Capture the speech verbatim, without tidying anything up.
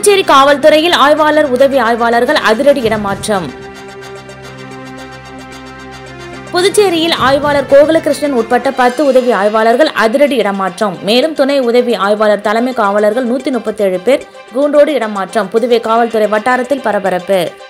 புதுச்சேரி காவல்துறையில் ஆய்வாளர் உதவி ஆய்வாளர்கள் அதிரடி இடமாற்றம். புதுச்சேரியில் ஆய்வாளர் கோகுலகிருஷ்ணன் உட்பட்ட பத்து உதவி ஆய்வாளர்கள் அதிரடி இடமாற்றம். மேலும் துணை உதவி ஆய்வாளர் தலைமை காவலர்கள் நூத்தி முப்பத்தி ஏழு பேர் கூண்டோடு இடமாற்றம். புதுவை காவல்துறை வட்டாரத்தில் பரபரப்பு.